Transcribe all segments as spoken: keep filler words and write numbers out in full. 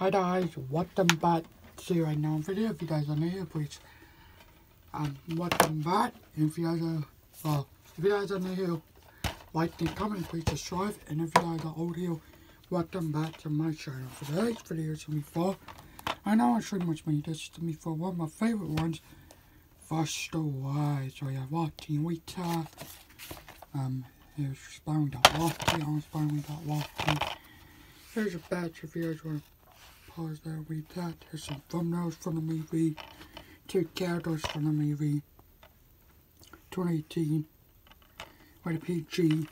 Hi guys, welcome back to another video. If you guys are new here, please um welcome back. And if you guys are well, if you guys are new here, like and comment, please subscribe. And if you guys are old here, welcome back to my channel. For today's video is to me for I know I'm pretty much made this to me for one of my favorite ones, Faster Wise. So yeah, watching we uh um here's Spying dot Lofty on Spying dot Lofty. Here's a batch if you guys want to pause there, read that. Here's some thumbnails from the movie, two characters from the movie, twenty eighteen, rated P G.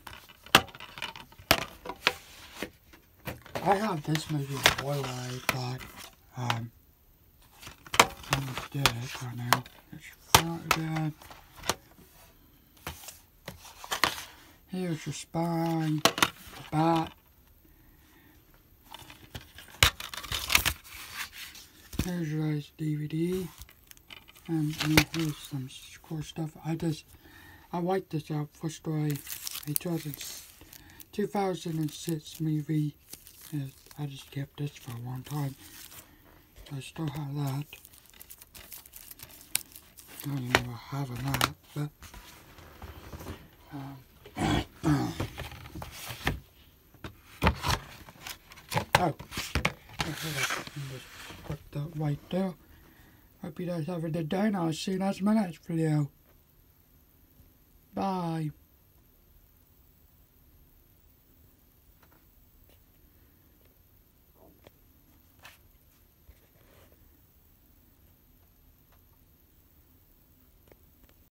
I have this movie spoiler, but um, I'm gonna do it right now. It's not bad. Here's your spine, the bat. Here's your guys' D V D, and, and here's some cool stuff. I just, I like this out for story, a two thousand six movie. I just kept this for a long time. I still have that. I don't even know I have that, but um, oh, just put that right there. Hope you guys have a good day, and I'll see you next my next video. Bye.